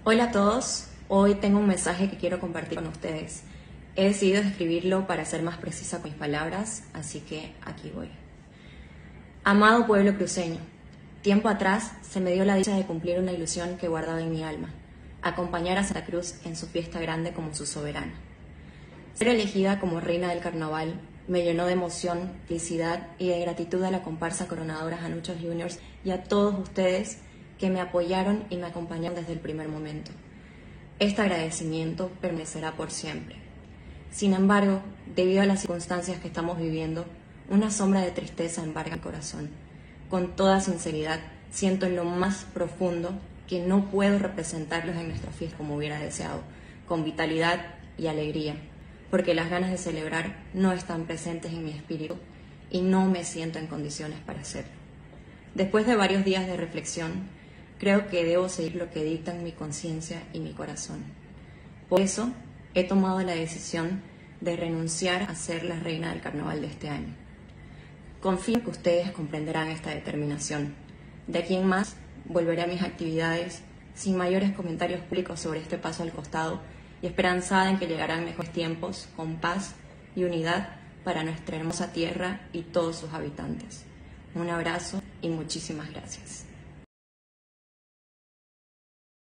Hola a todos, hoy tengo un mensaje que quiero compartir con ustedes. He decidido escribirlo para ser más precisa con mis palabras, así que aquí voy. Amado pueblo cruceño, tiempo atrás se me dio la dicha de cumplir una ilusión que guardaba en mi alma, acompañar a Santa Cruz en su fiesta grande como su soberana. Ser elegida como reina del carnaval me llenó de emoción, felicidad y de gratitud a la comparsa coronadora Januchos Juniors y a todos ustedes que me apoyaron y me acompañaron desde el primer momento. Este agradecimiento permanecerá por siempre. Sin embargo, debido a las circunstancias que estamos viviendo, una sombra de tristeza embarga mi corazón. Con toda sinceridad, siento en lo más profundo que no puedo representarlos en nuestra fiesta como hubiera deseado, con vitalidad y alegría, porque las ganas de celebrar no están presentes en mi espíritu y no me siento en condiciones para hacerlo. Después de varios días de reflexión, creo que debo seguir lo que dictan mi conciencia y mi corazón. Por eso, he tomado la decisión de renunciar a ser la reina del carnaval de este año. Confío en que ustedes comprenderán esta determinación. De aquí en más, volveré a mis actividades sin mayores comentarios públicos sobre este paso al costado y esperanzada en que llegarán mejores tiempos con paz y unidad para nuestra hermosa tierra y todos sus habitantes. Un abrazo y muchísimas gracias.